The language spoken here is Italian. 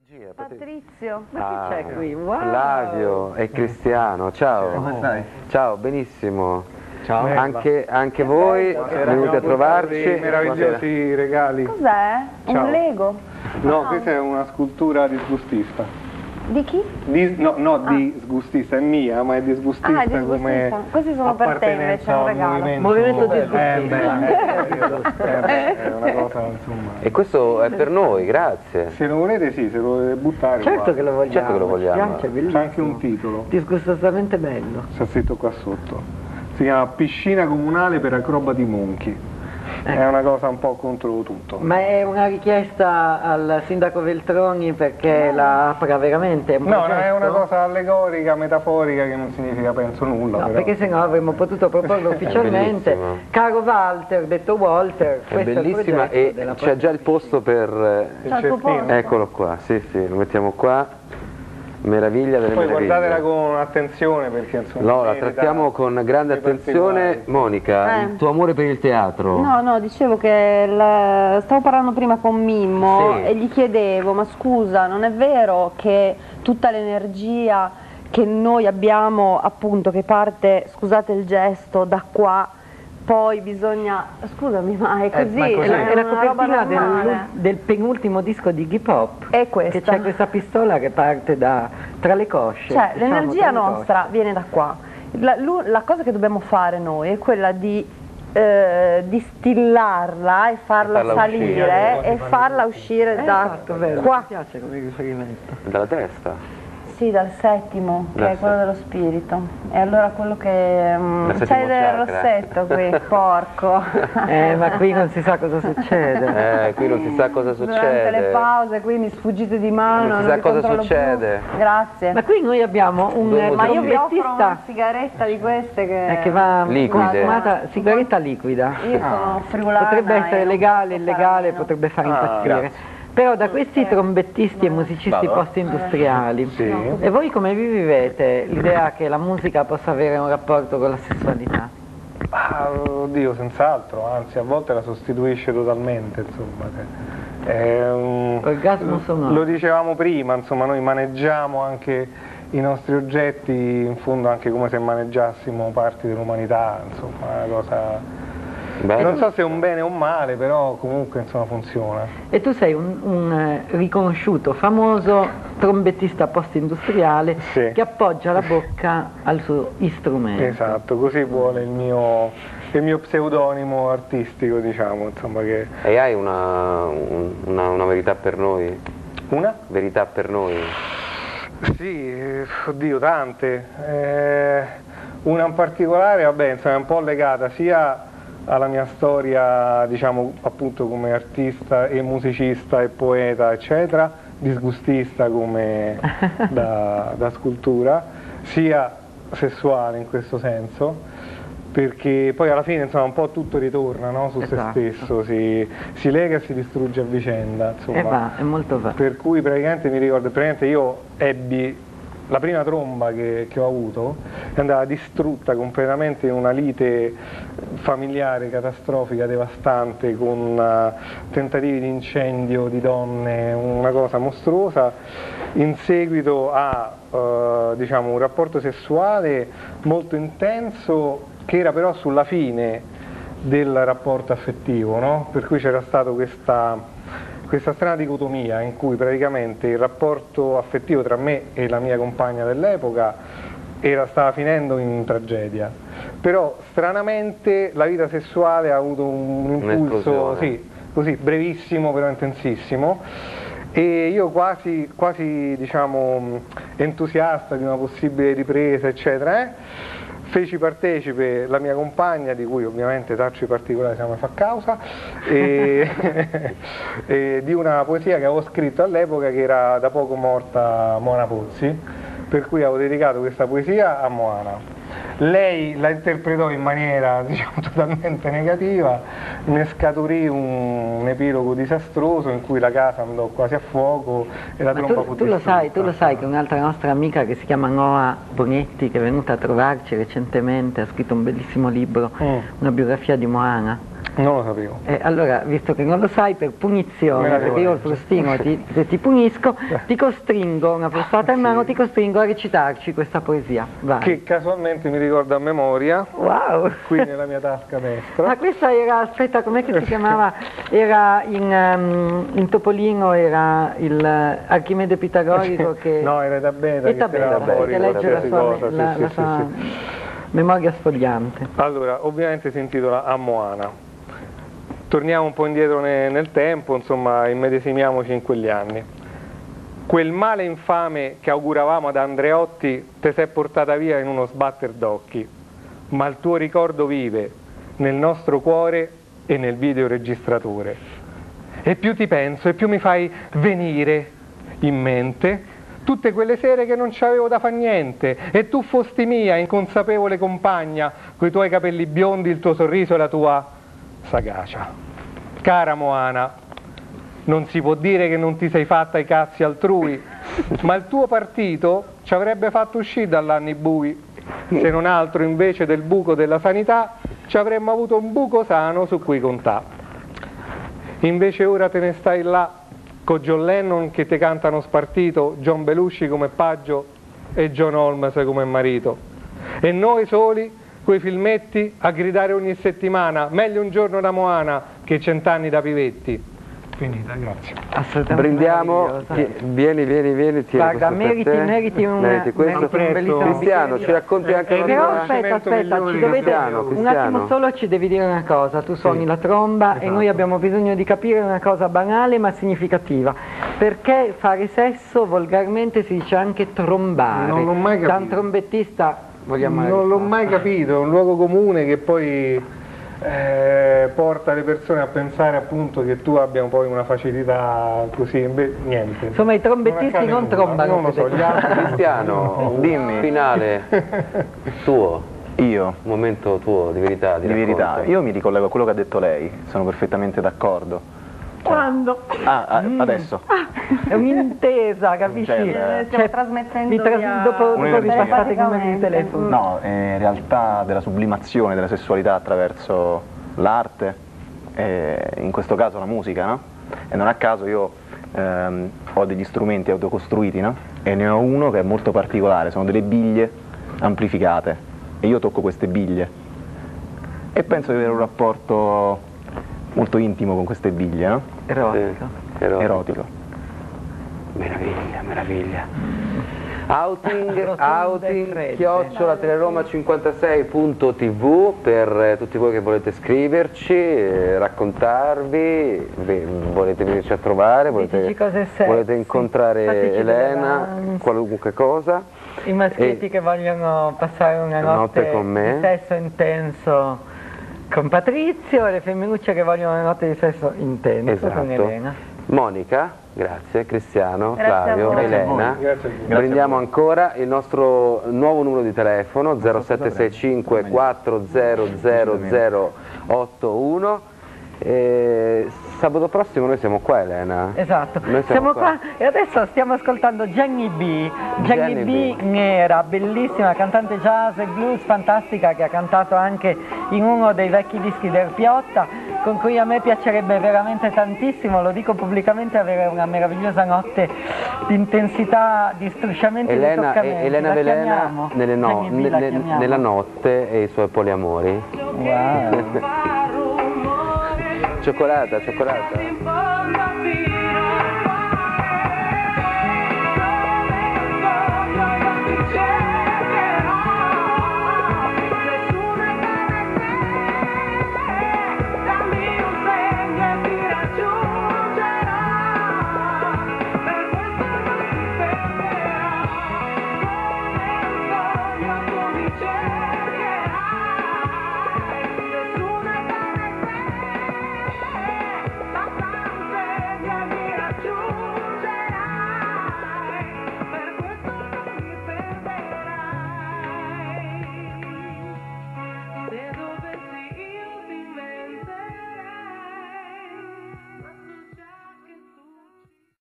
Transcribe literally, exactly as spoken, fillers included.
Patrizio. Ma Ah, chi c'è qui? Wow. Flavio e Cristiano, ciao. Come stai? Ciao, benissimo. Ciao. Anche, anche voi venuti a trovarci. Dei meravigliosi regali. Cos'è? Ciao. Un Lego? No, Ah. questa è una scultura disgustista. Di chi? Di, no, no di sgustista, è mia, ma è disgustista Ah, è disgustista. come Questi sono per te invece, appartenenza è un al regalo. movimento. Movimento Eh, disgustista. beh, eh, eh, beh, è una cosa, insomma. E questo è per noi, grazie. Se lo volete sì, se lo volete buttare. Certo guarda. che lo vogliamo. Certo che lo vogliamo. Ci piace, C'è bellissimo. anche un titolo, Disgustosamente bello. c'è scritto qua sotto. Si chiama Piscina Comunale per Acrobati Monchi. È una cosa un po' contro tutto. Ma è una richiesta al sindaco Veltroni perché la apra veramente? È un No, no, è progetto? una cosa allegorica, metaforica, che non significa penso nulla. No, però. perché sennò avremmo potuto proporlo ufficialmente. bellissimo. Caro Walter, detto Walter, È questo è il bellissima progetto e della c'è già il posto per... Il C'è il tuo cestino. posto? Eccolo qua, sì sì, lo mettiamo qua. Meraviglia delle Poi meraviglie. guardatela con attenzione perché insomma. No, la merita trattiamo con grande dei attenzione. particolari. Monica, Eh. il tuo amore per il teatro. No, no, dicevo che il- stavo parlando prima con Mimmo Sì. e gli chiedevo, ma scusa, non è vero che tutta l'energia che noi abbiamo, appunto, che parte, scusate il gesto, da qua, poi bisogna... Scusami, ma è così? ma è, la, è la una roba copertina normale. del, del penultimo disco di Hip Hop. È Che questa. c'è questa pistola che parte da tra le cosce. Cioè, diciamo, l'energia tra le nostra viene da qua. La, lu- la cosa che dobbiamo fare noi è quella di eh, distillarla e farla, farla salire uscire. e farla uscire cosce. Eh, da esatto, vero, qua. mi piace come riferimento. Dalla testa. Sì, dal settimo, che Dal è quello settimo. dello spirito. E allora quello che... mm, Dal c'hai settimo del chakra. rossetto qui, porco. Eh, ma qui non si sa cosa succede. Eh, qui non si sa cosa Durante le succede. pause qui mi sfuggite di mano. Non si sa vi cosa controllo succede. più. Grazie. Ma qui noi abbiamo un Due Ma io vi offro trombettista una sigaretta di queste che... eh, che va Liquide. fumata, sigaretta liquida. Io sono friulana. Potrebbe essere e non legale, posso illegale, fare a meno. potrebbe far Ah, impazzire. grazie. Però da questi trombettisti e musicisti post-industriali, Sì. e voi come vi vivete l'idea che la musica possa avere un rapporto con la sessualità? Ah, oddio, senz'altro, anzi a volte la sostituisce totalmente, insomma. che È un- Orgasmo sonoro. Lo dicevamo prima, insomma, noi maneggiamo anche i nostri oggetti, in fondo anche come se maneggiassimo parti dell'umanità, insomma, è una cosa... Bello. Non so se è un bene o un male, però comunque insomma funziona. E tu sei un, un, eh, riconosciuto, famoso trombettista post-industriale Sì. che appoggia la bocca al suo strumento. Esatto, così vuole il mio, il mio pseudonimo artistico, diciamo, insomma che... E hai una, un- una, una verità per noi? Una? Verità per noi? Sì, eh, oddio, tante. Eh, una in particolare, vabbè, insomma, è un po' legata sia alla mia storia, diciamo, appunto come artista e musicista e poeta, eccetera, disgustista come da, da scultura, sia sessuale in questo senso, perché poi alla fine insomma un po' tutto ritorna, no, su Esatto. se stesso, si, si lega e si distrugge a vicenda, insomma. E va, è molto va. Per cui praticamente mi ricordo, praticamente io ebbi la prima tromba che, che ho avuto, è andata distrutta completamente in una lite familiare catastrofica, devastante, con uh, tentativi di incendio di donne, una cosa mostruosa, in seguito a uh, diciamo, un rapporto sessuale molto intenso che era però sulla fine del rapporto affettivo, no? Per cui c'era stata questa questa strana dicotomia in cui praticamente il rapporto affettivo tra me e la mia compagna dell'epoca era, stava finendo in tragedia, però stranamente la vita sessuale ha avuto un impulso, Un'esplosione. sì, così brevissimo però intensissimo, e io quasi, quasi diciamo entusiasta di una possibile ripresa eccetera, eh, feci partecipe la mia compagna, di cui ovviamente taccio i particolari se non mi fa causa, e, e di una poesia che avevo scritto all'epoca, che era da poco morta Moana Pozzi, per cui avevo dedicato questa poesia a Moana. Lei la interpretò in maniera, diciamo, totalmente negativa, ne scaturì un, un epilogo disastroso in cui la casa andò quasi a fuoco e la Ma tromba tu, fu tu lo sai, tu distrutta. lo sai che un'altra nostra amica che si chiama Noa Bonetti, che è venuta a trovarci recentemente, ha scritto un bellissimo libro, Mm. una biografia di Moana. Non lo sapevo. Eh, allora, visto che non lo sai, per Me punizione, la perché devo io il leggere. frustino ti, se ti punisco, ti costringo, una frustata in mano, ti costringo a recitarci questa poesia. Vai. Che casualmente mi ricordo a memoria, Wow! qui nella mia tasca destra. Ma questa era, aspetta, com'è che si chiamava? Era in, um, in Topolino, era il uh, Archimede Pitagorico che... No, era da beta E che Tabeta, tirava fuori che legge la qualsiasi sua, cosa, sì, la- sì, la sì, sua sì. memoria sfogliante. Allora, ovviamente si intitola A Moana. Torniamo un po' indietro ne- nel tempo, insomma, immedesimiamoci in quegli anni. Quel male infame che auguravamo ad Andreotti te s'è portata via in uno sbatter d'occhi, ma il tuo ricordo vive nel nostro cuore e nel videoregistratore. E più ti penso e più mi fai venire in mente tutte quelle sere che non c'avevo da far niente e tu fosti mia, inconsapevole compagna, coi tuoi capelli biondi, il tuo sorriso e la tua sagacia. Cara Moana, non si può dire che non ti sei fatta i cazzi altrui, ma il tuo partito ci avrebbe fatto uscire dall'anni bui. Se non altro invece del buco della sanità ci avremmo avuto un buco sano su cui contà. Invece ora te ne stai là con John Lennon che te cantano spartito, John Belushi come paggio e John Holmes come marito. E noi soli, quei filmetti, a gridare ogni settimana, meglio un giorno da Moana che cent'anni da Pivetti. Finita, grazie. Assolutamente Brindiamo, meravigliosa. ti- vieni, vieni, vieni, tieni Guarda, questo per meriti, te. meriti un, Meriti questo. meriti un bellissimo Cristiano, bicchiere. ci racconti anche una Però tua... aspetta, aspetta, ci dovete, Cristiano, un Cristiano. attimo solo ci devi dire una cosa, tu suoni Sì, la tromba e esatto. noi abbiamo bisogno di capire una cosa banale ma significativa, perché fare sesso volgarmente si dice anche trombare. Non l'ho mai Da un capito. trombettista vogliamo Non l'ho mai capito, è un luogo comune che poi eh, porta le persone a pensare appunto che tu abbia poi una facilità così, invece niente. Insomma i trombettisti accade non nulla, trombano. non lo so, gli altri. Cristiano, Dimmi. finale tuo, Io, momento tuo di verità, di, di verità, racconto. io mi ricollego a quello che ha detto lei, sono perfettamente d'accordo. Quando? Ah, ah, adesso. È un'intesa, capisci? Cioè, Eh, stiamo trasmettendo vi tras- via- dopo, dopo vi Un'energia. passate i numeri di telefono. No, eh, in realtà della sublimazione della sessualità attraverso l'arte, eh, in questo caso la musica, no? E non a caso io ehm, ho degli strumenti autocostruiti, no? E ne ho uno che è molto particolare, sono delle biglie amplificate e io tocco queste biglie e penso di avere un rapporto molto intimo con queste biglie, no? Erotico. Sì, erotico. Erotico. Meraviglia, meraviglia. Outing, Rotonde outing, fredde. chiocciola teleroma cinquantasei punto tv per eh, tutti voi che volete scriverci, eh, raccontarvi, ve- volete venirci a trovare, volete, Diteci cose sexy, volete incontrare fateci Elena, delle danze. qualunque cosa. I maschietti E- che vogliono passare una Notte notte, con me. di sesso intenso con Patrizio e le femminucce che vogliono una notte di sesso intenso con Esatto. Elena. Monica, grazie, Cristiano, Grazie a Flavio, voi. Elena. Grazie a voi. Prendiamo ancora il nostro nuovo numero di telefono zero sette sei cinque quattro zero zero zero otto uno. E sabato prossimo noi siamo qua, Elena. Esatto, Noi siamo qua e adesso stiamo ascoltando Jenny B, Jenny, Jenny B, B. nera, bellissima, cantante jazz e blues fantastica che ha cantato anche in uno dei vecchi dischi del Piotta, con cui a me piacerebbe veramente tantissimo, lo dico pubblicamente, avere una meravigliosa notte di intensità, di strusciamenti, di Elena, toccamenti. Elena La Velena chiamiamo? nelle no- Jenny B la ne- ne- chiamiamo? nella notte e i suoi poliamori. Wow. Cioccolata, cioccolata. Raggiungerò per questo non ti perderò come il sogno tu mi cerchi.